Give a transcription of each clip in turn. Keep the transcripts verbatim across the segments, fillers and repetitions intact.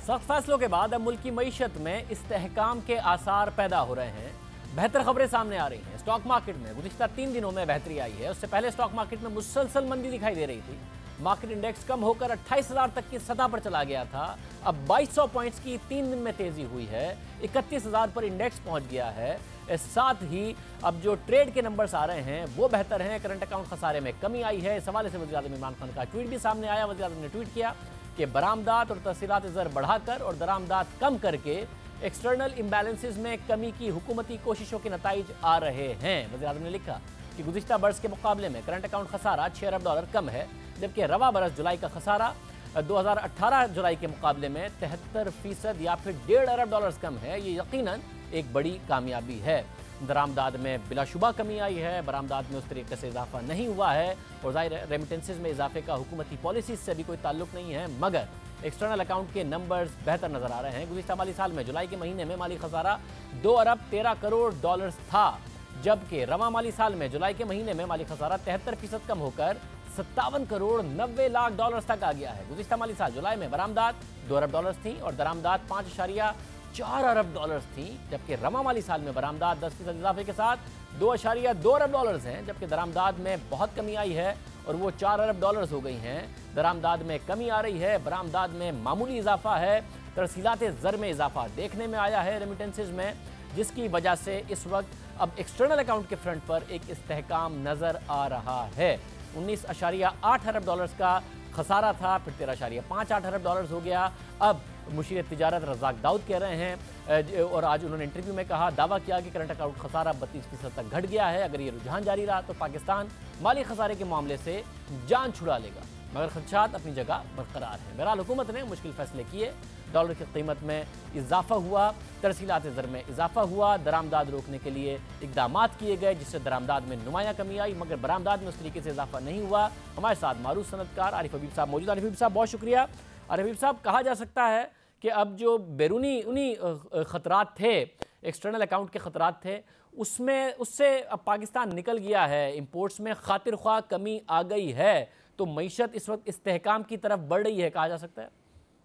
सख्त फैसलों के बाद अब मुल्क की मईशत में इस्तेहकाम के आसार पैदा हो रहे हैं। बेहतर खबरें सामने आ रही हैं। स्टॉक मार्केट में गुज़िश्ता तीन दिनों में बेहतरी आई है। उससे पहले स्टॉक मार्केट में मुसलसल मंदी दिखाई दे रही थी। मार्केट इंडेक्स कम होकर अट्ठाईस हजार तक की सतह पर चला गया था। अब बाईस सौ पॉइंट्स की तीन दिन में तेजी हुई है। इकतीस हजार पर इंडेक्स पहुंच गया है। इस साथ ही अब जो ट्रेड के नंबर्स आ रहे हैं वो बेहतर हैं। करंट अकाउंट खसारे में कमी आई है। इस हवाले से वज़ीर-ए-आज़म इमरान खान का ट्वीट भी सामने आया। वज़ीर-ए-आज़म ने ट्वीट किया कि बरामदात और तहसीलात ज़र बढ़ाकर और दरामदात कम करके एक्सटर्नल इम्बैलेंसेज में कमी की हुकूमती कोशिशों के नताइज आ रहे हैं। वज़ीर-ए-आज़म ने लिखा कि गुज़िश्ता बरस के मुकाबले में करंट अकाउंट खसारा छः अरब डॉलर कम है, जबकि रवा बरस जुलाई का खसारा दो हज़ार अठारह जुलाई के मुकाबले में तिहत्तर फीसद या फिर डेढ़ अरब डॉलर कम है। ये यकीनन एक बड़ी कामयाबी है। दरामदाद में बिलाशुबा कमी आई है। बरामदाद में उस तरीके से इजाफा नहीं हुआ है और ज़ाहिर रेमिटेंसेज में इजाफे का हुकूमती पॉलिसी से भी कोई ताल्लुक नहीं है, मगर एक्सटर्नल अकाउंट के नंबर्स बेहतर नजर आ रहे हैं। गुज़िश्ता माली साल में जुलाई के महीने में माली खसारा दो अरब तेरह करोड़ डॉलर था, जबकि रवा माली साल में जुलाई के महीने में माली खसारा तिहत्तर फीसद कम होकर सत्तावन करोड़ नब्बे लाख डॉलर तक आ गया है। गुज़िश्ता माली साल जुलाई में बरामदात दो अरब डॉलर थी और दरामदात पाँच अशारिया चार अरब डॉलर थी, जबकि रवा माली साल में बरामदात दस फीसद इजाफे के साथ दो अशारिया दो अरब डॉलर हैं, जबकि दरामदाद में बहुत कमी आई है और वो चार अरब डॉलर हो गई हैं। दरामदाद में कमी आ रही है, बरामदाद में मामूली इजाफा है। तरसीलात ज़र में इजाफा देखने में आया है रेमिटेंसेज में, जिसकी वजह से इस वक्त अब एक्सटर्नल अकाउंट के फ्रंट पर एक इस्तेहकाम नज़र आ रहा है। उन्नीस अशारिया आठ अरब डॉलर का खसारा था, फिर तेरह अशारिया पाँच आठ अरब डॉलर हो गया। अब मुशीर तिजारत रज़ाक दाऊद कह रहे हैं और आज उन्होंने इंटरव्यू में कहा, दावा किया कि करंट अकाउंट खसारा बत्तीस फीसद तक घट गया है। अगर ये रुझान जारी रहा तो पाकिस्तान माली खसारे के मामले से जान छुड़ा लेगा, मगर खदशात अपनी जगह बरकरार है। बहरहाल हुकूमत ने मुश्किल फैसले किए। डॉलर की कीमत में इजाफा हुआ, तरसीलात ज़र में इजाफा हुआ, दरामदाद रोकने के लिए इकदाम किए गए, जिससे दरामदाद में नुमाया कमी आई, मगर बरामदाद में उस तरीके से इजाफा नहीं हुआ। हमारे साथ मारूफ सनतकार आरिफ हबीब साहब मौजूद। आरिफ हबीब साहब बहुत शुक्रिया। आरिफ हबीब साहब, कहा जा सकता है कि अब जो बैरूनी उन्हीं ख़तरात थे, एक्सटर्नल अकाउंट के ख़तरात थे, उसमें उससे अब पाकिस्तान निकल गया है। इंपोर्ट्स में खातिर ख्वाह कमी आ गई है, तो मईशत इस वक्त इस्तेहकाम की तरफ बढ़ रही है, कहा जा सकता है।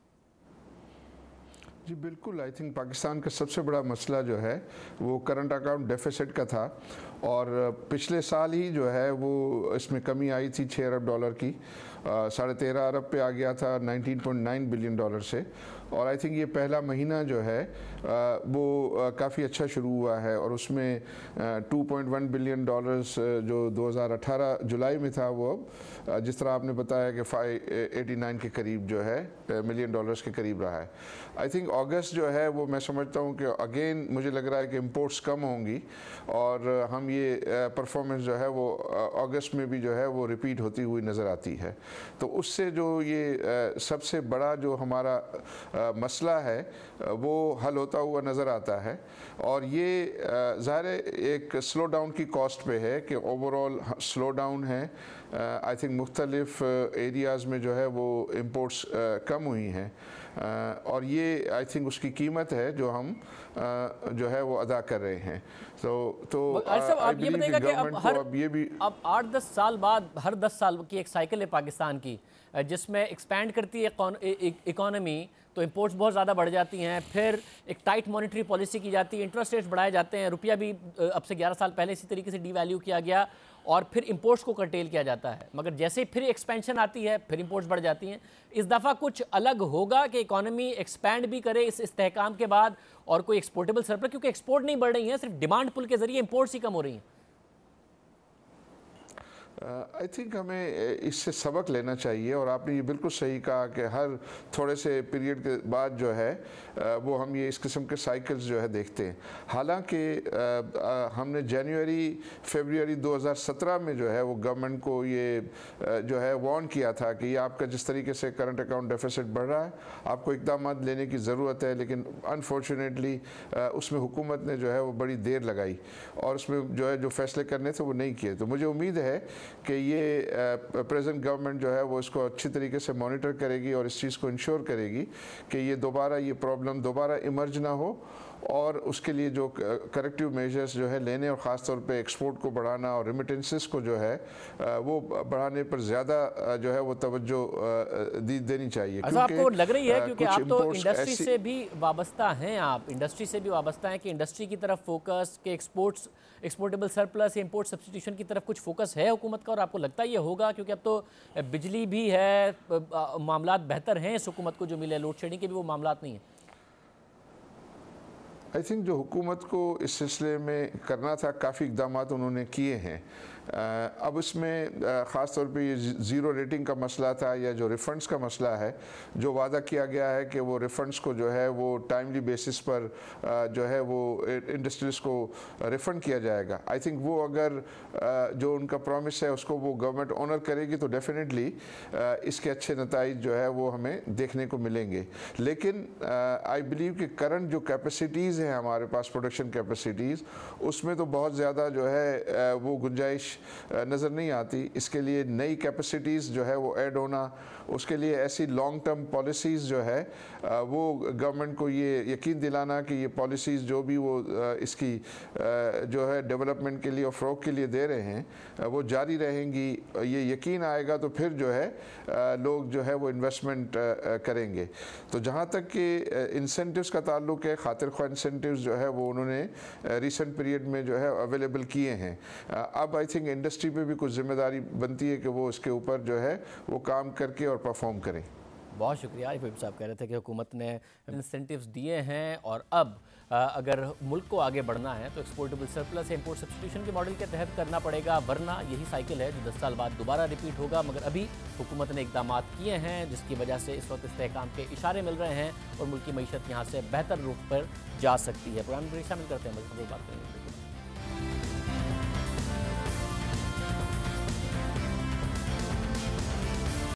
जी बिल्कुल, आई थिंक पाकिस्तान का सबसे बड़ा मसला जो है वो करंट अकाउंट डेफिसिट का था और पिछले साल ही जो है वो इसमें कमी आई थी छः अरब डॉलर की, साढ़े तेरह अरब पे आ गया था nineteen point nine billion dollar से। और आई थिंक ये पहला महीना जो है वो काफ़ी अच्छा शुरू हुआ है और उसमें two point one billion dollars जो दो हज़ार अठारह जुलाई में था वो अब जिस तरह आपने बताया कि फाइव एटी नाइन के करीब जो है मिलियन डॉलर्स के करीब रहा है। आई थिंक अगस्त जो है वो मैं समझता हूँ कि अगेन मुझे लग रहा है कि इम्पोर्ट्स कम होंगी और हम ये परफॉर्मेंस जो है वो अगस्त में भी जो है वो रिपीट होती हुई नज़र आती है। तो उससे जो ये सबसे बड़ा जो हमारा मसला है वो हल होता हुआ नज़र आता है और ये ज़ाहिर एक स्लो डाउन की कॉस्ट पे है कि ओवरऑल स्लो डाउन है। आई थिंक मुख्तलिफ एरियाज़ में जो है वो इम्पोर्ट्स कम हुई हैं और ये आई थिंक उसकी कीमत है जो हम जो है वो अदा कर रहे हैं। तो तो आप ये बताइएगा कि अब हर अब ये भी अब आठ दस साल बाद हर दस साल की एक साइकिल है पाकिस्तान की, जिसमें एक्सपैंड करती है इकॉनमी तो इंपोर्ट्स बहुत ज़्यादा बढ़ जाती हैं, फिर एक टाइट मॉनेटरी पॉलिसी की जाती है, इंटरेस्ट रेट्स बढ़ाए जाते हैं, रुपया भी अब से ग्यारह साल पहले इसी तरीके से डीवैल्यू किया गया और फिर इंपोर्ट्स को कर्टेल किया जाता है, मगर जैसे ही फिर एक्सपेंशन आती है फिर इंपोर्ट्स बढ़ जाती हैं। इस दफ़ा कुछ अलग होगा कि इकॉनमी एक्सपैंड भी करे इस इस्तेहकाम के बाद और कोई एक्सपोर्टेबल सरप्लस, क्योंकि एक्सपोर्ट नहीं बढ़ रही है, सिर्फ डिमांड पुल के जरिए इंपोर्ट्स ही कम हो रही हैं। आई uh, थिंक हमें इससे सबक लेना चाहिए और आपने ये बिल्कुल सही कहा कि हर थोड़े से पीरियड के बाद जो है uh, वो हम ये इस किस्म के साइकिल्स जो है देखते हैं। हालांकि uh, uh, हमने जनवरी फरवरी दो हज़ार सत्रह में जो है वो गवर्नमेंट को ये uh, जो है वार्न किया था कि ये आपका जिस तरीके से करंट अकाउंट डेफिसिट बढ़ रहा है आपको इक़दाम लेने की ज़रूरत है, लेकिन अनफॉर्चुनेटली uh, उसमें हुकूमत ने जो है वो बड़ी देर लगाई और उसमें जो है जो फैसले करने थे वो नहीं किए। तो मुझे उम्मीद है कि ये प्रेजेंट गवर्नमेंट जो है वो इसको अच्छी तरीके से मॉनिटर करेगी और इस चीज़ को इंश्योर करेगी कि ये दोबारा ये प्रॉब्लम दोबारा इमर्ज ना हो, और उसके लिए जो करेक्टिव मेजर्स जो है लेने, और ख़ास तौर पे एक्सपोर्ट को बढ़ाना और रेमिटेंसेस को जो है वो बढ़ाने पर ज़्यादा जो है वो तवज्जो दी देनी चाहिए। क्योंकि आपको लग रही है, क्योंकि आप तो इंडस्ट्री से भी वाबस्ता हैं, आप इंडस्ट्री से भी वाबस्ता हैं कि इंडस्ट्री की तरफ फोकस के exports exportable surplus import substitution की तरफ कुछ फोकस है हुकूमत का, और आपको लगता है ये होगा? क्योंकि अब तो बिजली भी है, मामला बेहतर हैं इस हुकूमत को जो मिले, लोड शेडिंग के भी वो मामला नहीं है। आई थिंक जो हुकूमत को इस सिलसिले में करना था, काफ़ी इकदाम उन्होंने किए हैं। अब इसमें ख़ास तौर पे ये ज़ीरो रेटिंग का मसला था, या जो रिफ़ंड्स का मसला है, जो वादा किया गया है कि वो रिफ़ंड्स को जो है वो टाइमली बेसिस पर जो है वो इंडस्ट्रीज़ को रिफ़ंड किया जाएगा। आई थिंक वो अगर जो उनका प्रॉमिस है उसको वो गवर्नमेंट ऑनर करेगी तो डेफिनेटली इसके अच्छे नताइज जो है वो हमें देखने को मिलेंगे। लेकिन आई बिलीव कि करंट जो कैपेसिटीज़ हैं हमारे पास, प्रोडक्शन कैपेसिटीज़, उसमें तो बहुत ज़्यादा जो है वो गुंजाइश नज़र नहीं आती। इसके लिए नई कैपेसिटीज़ जो है वो ऐड होना, उसके लिए ऐसी लॉन्ग टर्म पॉलिसीज़ जो है वो गवर्नमेंट को ये यकीन दिलाना कि ये पॉलिसीज़ जो भी वो इसकी जो है डेवलपमेंट के लिए और फ़रोग़ के लिए दे रहे हैं वो जारी रहेंगी, ये यकीन आएगा तो फिर जो है लोग जो है वो इन्वेस्टमेंट करेंगे। तो जहाँ तक कि इंसेंटिव्स का ताल्लुक़ है, खातिर ख्वाह इंसेंटिव्स जो है वो उन्होंने रिसेंट पीरियड में जो है अवेलेबल किए हैं। अब आई थिंक इंडस्ट्री पे भी कुछ जिम्मेदारी बनती है कि वो इसके ऊपर जो है वो काम करके और परफॉर्म करें। बहुत शुक्रिया। आरिफ हबीब साहब कह रहे थे कि हुकूमत ने इंसेंटिव्स दिए हैं, और अब अगर मुल्क को आगे बढ़ना है तो एक्सपोर्टेबल सरप्लस इंपोर्ट सब्स्टिट्यूशन के मॉडल के तहत करना पड़ेगा, वरना यही साइकिल है जो दस साल बाद दोबारा रिपीट होगा। मगर अभी हुकूमत ने इकदाम किए हैं जिसकी वजह से इस वक्त इस्तेहकाम के इशारे मिल रहे हैं और मुल्क की मईशत यहाँ से बेहतर रूप पर जा सकती है। प्रोग्राम में शामिल करते हैं, बात करेंगे।